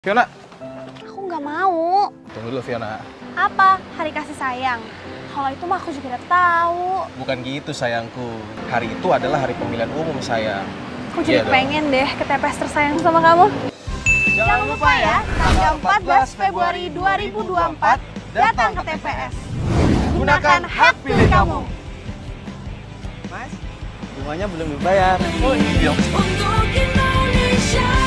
Fiona, Aku nggak mau. tunggu dulu Fiona. Apa? Hari kasih sayang? Kalau itu mah aku juga udah tahu. Bukan gitu sayangku. Hari itu adalah hari pemilihan umum sayang. Aku jadi Iya dong. pengen deh ke TPS tersayang sama kamu. Jangan lupa ya, tanggal 14 Februari 2024 datang ke TPS. Gunakan hak pilih kamu. Mas, bunganya belum dibayar. Oh iya. Untuk Indonesia.